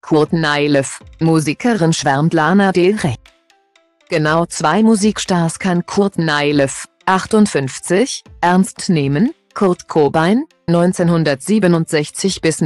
Courtney Love, Musikerin schwärmt Lana Del Rey. Genau 2 Musikstars kann Courtney Love, 58, ernst nehmen: Kurt Cobain, 1967 bis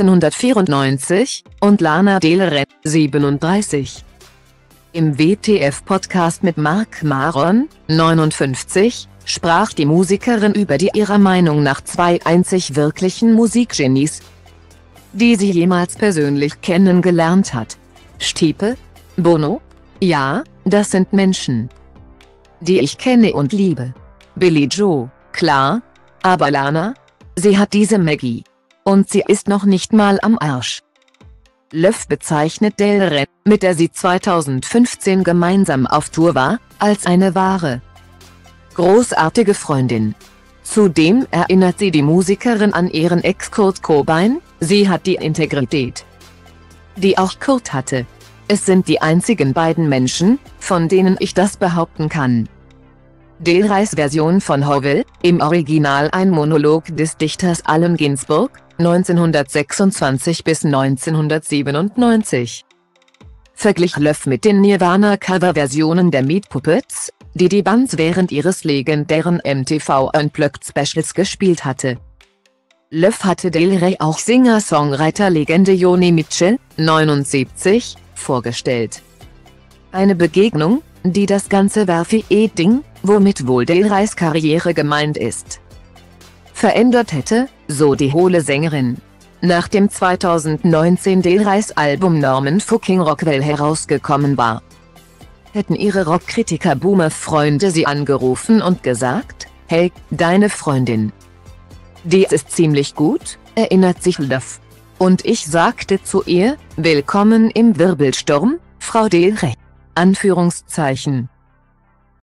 1994, und Lana Del Rey, 37. Im WTF-Podcast mit Marc Maron, 59, sprach die Musikerin über die ihrer Meinung nach 2 einzig wirklichen Musikgenies, die sie jemals persönlich kennengelernt hat. Stipe? Bono? Ja, das sind Menschen, die ich kenne und liebe. Billie Joe? Klar. Aber Lana? Sie hat diese Magie. Und sie ist noch nicht mal am Arsch. Love bezeichnet Del Rey, mit der sie 2015 gemeinsam auf Tour war, als eine wahre, großartige Freundin. Zudem erinnert sie die Musikerin an ihren Ex Kurt Cobain: Sie hat die Integrität, die auch Kurt hatte. Es sind die einzigen beiden Menschen, von denen ich das behaupten kann. Del Reys Version von Howell, im Original ein Monolog des Dichters Allen Ginsberg, 1926 bis 1997. Verglich Love mit den Nirvana-Coverversionen der Meat Puppets, die die Band während ihres legendären MTV Unplugged Specials gespielt hatte. Love hatte Del Rey auch Singer-Songwriter-Legende Joni Mitchell, 79, vorgestellt. Eine Begegnung, die das ganze Werfi-Ding, womit wohl Del Reys Karriere gemeint ist, verändert hätte, so die hohle Sängerin. Nachdem 2019 Del Reys Album Norman Fucking Rockwell herausgekommen war, hätten ihre Rockkritiker-Boomer-Freunde sie angerufen und gesagt: Hey, deine Freundin, die ist ziemlich gut, erinnert sich Love. Und ich sagte zu ihr: Willkommen im Wirbelsturm, Frau Del Rey. Anführungszeichen.